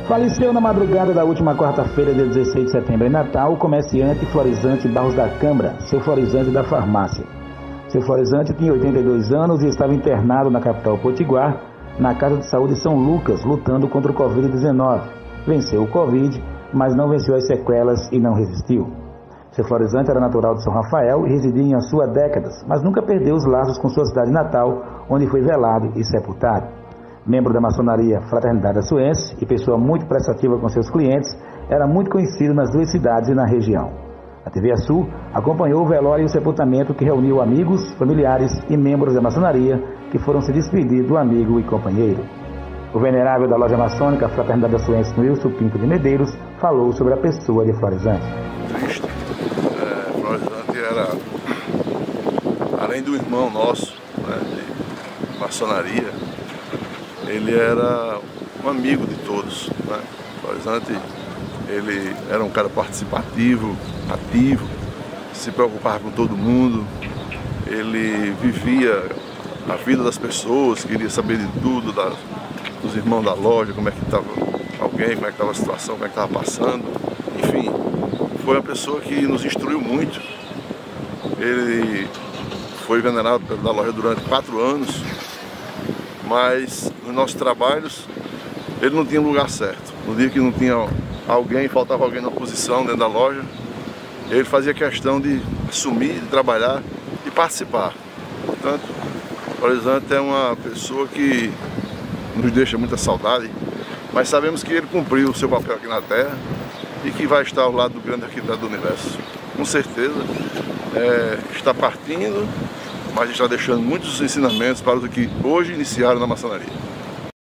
Faleceu na madrugada da última quarta-feira, dia 16 de setembro, em Natal, o comerciante florizante Barros da Câmara, seu florizante da farmácia. Seu florizante tinha 82 anos e estava internado na capital potiguar, na Casa de Saúde São Lucas, lutando contra o Covid-19. Venceu o Covid, mas não venceu as sequelas e não resistiu. Seu florizante era natural de São Rafael e residia em Açu há décadas, mas nunca perdeu os laços com sua cidade natal, onde foi velado e sepultado. Membro da maçonaria Fraternidade Açuense e pessoa muito prestativa com seus clientes, era muito conhecido nas duas cidades e na região. A TV Açu acompanhou o velório e o sepultamento que reuniu amigos, familiares e membros da maçonaria que foram se despedir do amigo e companheiro. O venerável da loja maçônica Fraternidade Açuense, Nilson Pinto de Medeiros, falou sobre a pessoa de Florizante. Triste. Florizante era, além do irmão nosso, de maçonaria, ele era um amigo de todos, né? Florizante, ele era um cara participativo, ativo, se preocupava com todo mundo, ele vivia a vida das pessoas, queria saber de tudo, dos irmãos da loja, como é que estava alguém, como é que estava a situação, como é que estava passando, enfim, foi uma pessoa que nos instruiu muito. Ele foi venerado da loja durante 4 anos, mas nos nossos trabalhos ele não tinha lugar certo. No dia que não tinha alguém, faltava alguém na posição dentro da loja, ele fazia questão de assumir, de trabalhar e participar. Portanto, o Florizante é uma pessoa que nos deixa muita saudade, mas sabemos que ele cumpriu o seu papel aqui na Terra e que vai estar ao lado do grande arquiteto do universo. Com certeza, está partindo, mas está deixando muitos ensinamentos para os que hoje iniciaram na maçonaria.